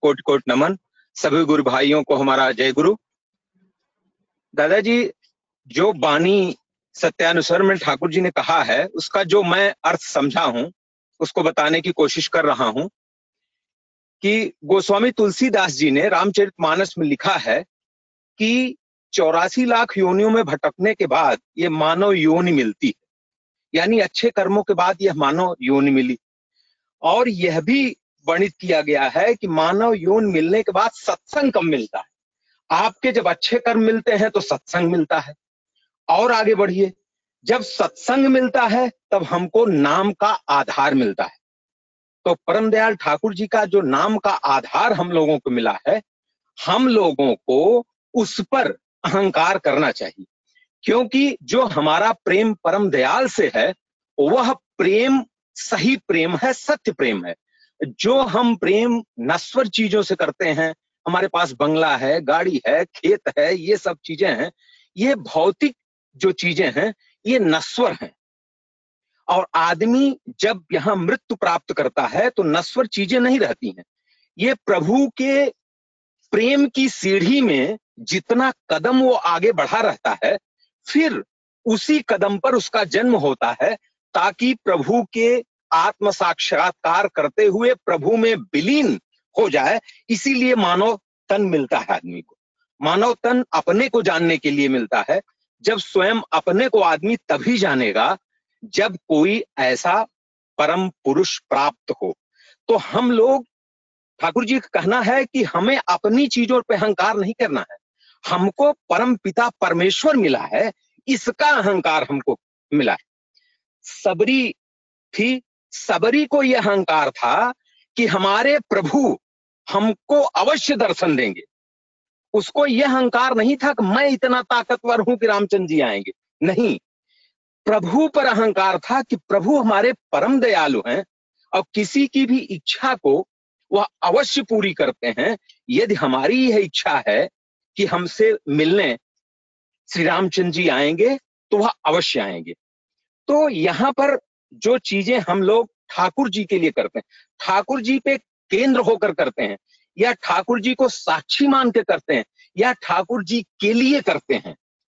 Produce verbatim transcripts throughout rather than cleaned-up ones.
Coat coat नमन। सभी गुरु भाइयों को हमारा जय गुरु। दादाजी, जो बानी सत्यानुसार में ठाकुर जी ने कहा है उसका जो मैं अर्थ समझा हूं उसको बताने की कोशिश कर रहा हूं कि गोस्वामी तुलसीदास जी ने रामचरितमानस में लिखा है कि चौरासी लाख योनियों में भटकने के बाद ये मानव योनि मिलती है, यानी अच्छे कर्मों के बाद यह मानव योनि मिली। और यह भी वर्णित किया गया है कि मानव योन मिलने के बाद सत्संग कब मिलता है। आपके जब अच्छे कर्म मिलते हैं तो सत्संग मिलता है। और आगे बढ़िए, जब सत्संग मिलता है तब हमको नाम का आधार मिलता है। तो परम दयाल ठाकुर जी का जो नाम का आधार हम लोगों को मिला है, हम लोगों को उस पर अहंकार करना चाहिए, क्योंकि जो हमारा प्रेम परम दयाल से है वह प्रेम सही प्रेम है, सत्य प्रेम है। जो हम प्रेम नश्वर चीजों से करते हैं, हमारे पास बंगला है, गाड़ी है, खेत है, ये सब चीजें हैं, ये भौतिक जो चीजें हैं ये नश्वर हैं। और आदमी जब यहां मृत्यु प्राप्त करता है तो नश्वर चीजें नहीं रहती हैं। ये प्रभु के प्रेम की सीढ़ी में जितना कदम वो आगे बढ़ा रहता है, फिर उसी कदम पर उसका जन्म होता है, ताकि प्रभु के आत्म साक्षात्कार करते हुए प्रभु में विलीन हो जाए। इसीलिए मानव तन मिलता है आदमी को। मानव तन अपने को जानने के लिए मिलता है। जब स्वयं अपने को आदमी तभी जानेगा जब कोई ऐसा परम पुरुष प्राप्त हो। तो हम लोग, ठाकुर जी का कहना है कि हमें अपनी चीजों पे अहंकार नहीं करना है। हमको परम पिता परमेश्वर मिला है, इसका अहंकार हमको मिला है। सबरी थी, सबरी को यह अहंकार था कि हमारे प्रभु हमको अवश्य दर्शन देंगे। उसको यह अहंकार नहीं था कि मैं इतना ताकतवर हूं कि रामचंद्र जी आएंगे। नहीं, प्रभु पर अहंकार था कि प्रभु हमारे परम दयालु हैं और किसी की भी इच्छा को वह अवश्य पूरी करते हैं। यदि हमारी यह इच्छा है कि हमसे मिलने श्री रामचंद्र जी आएंगे तो वह अवश्य आएंगे। तो यहां पर जो चीजें हम लोग ठाकुर जी के लिए करते हैं, ठाकुर जी पे केंद्र होकर करते हैं, या ठाकुर जी को साक्षी मान के करते हैं, या ठाकुर जी के लिए करते हैं,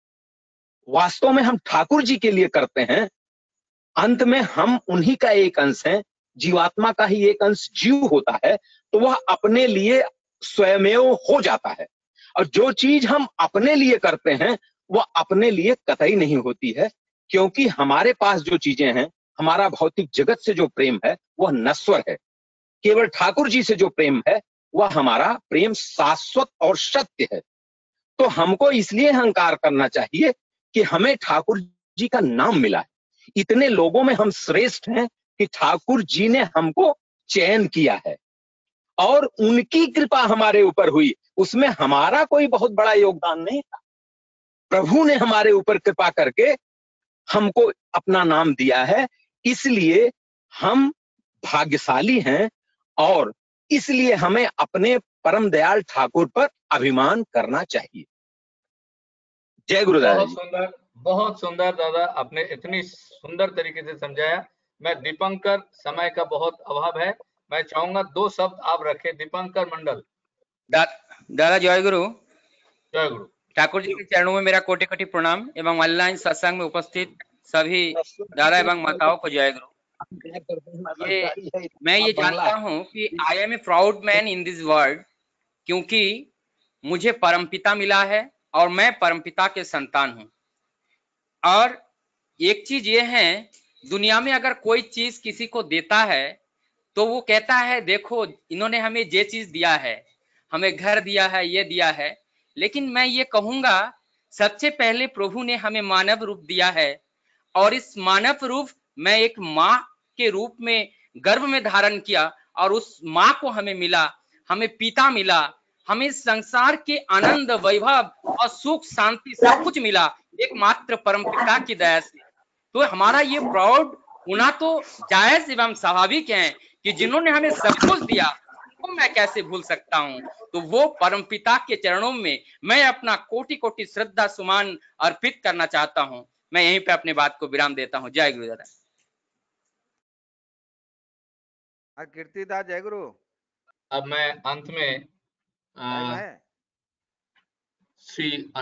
वास्तव में हम ठाकुर जी के लिए करते हैं। अंत में हम उन्हीं का एक अंश हैं, जीवात्मा का ही एक अंश जीव होता है, तो वह अपने लिए स्वयमेव हो जाता है। और जो चीज हम अपने लिए करते हैं वह अपने लिए कतई नहीं होती है, क्योंकि हमारे पास जो चीजें हैं, हमारा भौतिक जगत से जो प्रेम है वह नश्वर है। केवल ठाकुर जी से जो प्रेम है वह हमारा प्रेम शाश्वत और सत्य है। तो हमको इसलिए अहंकार करना चाहिए कि हमें ठाकुर जी का नाम मिला है। इतने लोगों में हम श्रेष्ठ हैं कि ठाकुर जी ने हमको चयन किया है और उनकी कृपा हमारे ऊपर हुई। उसमें हमारा कोई बहुत बड़ा योगदान नहीं था। प्रभु ने हमारे ऊपर कृपा करके हमको अपना नाम दिया है, इसलिए हम भाग्यशाली हैं और इसलिए हमें अपने परम दयाल ठाकुर पर अभिमान करना चाहिए। जय गुरुदास। बहुत सुंदर, बहुत सुंदर दादा, आपने इतनी सुंदर तरीके से समझाया। मैं दीपंकर, समय का बहुत अभाव है, मैं चाहूंगा दो शब्द आप रखें। दीपंकर मंडल। दा, दादा जय गुरु। जय गुरु। ठाकुर जी के चरणों में मेरा कोटि कोटि प्रणाम एवं ऑनलाइन सत्संग में उपस्थित सभी दादा एवं माताओं को जय गुरु। ये मैं ये जानता हूँ कि I am a proud man in this world, क्योंकि मुझे परमपिता मिला है और मैं परमपिता के संतान हूँ। और एक चीज ये है, दुनिया में अगर कोई चीज किसी को देता है तो वो कहता है देखो इन्होंने हमें ये चीज दिया है, हमें घर दिया है, ये दिया है। लेकिन मैं ये कहूंगा सबसे पहले प्रभु ने हमें मानव रूप दिया है और इस मानव रूप मैं एक माँ के रूप में गर्भ में धारण किया और उस माँ को हमें मिला, हमें पिता मिला, हमें संसार के आनंद वैभव और सुख शांति सब कुछ मिला एकमात्र परम पिता की दया से। तो हमारा ये प्राउड होना तो जायज एवं स्वाभाविक है कि जिन्होंने हमें सब कुछ दिया वो मैं कैसे भूल सकता हूँ। तो वो परम पिता के चरणों में मैं अपना कोटि कोटि श्रद्धा सुमान अर्पित करना चाहता हूँ। मैं यहीं पे अपनी बात को विराम देता हूँ। जय गुरु दादा। कीर्तिदास जय गुरु। अब मैं अंत में टाइम अ, है? श्री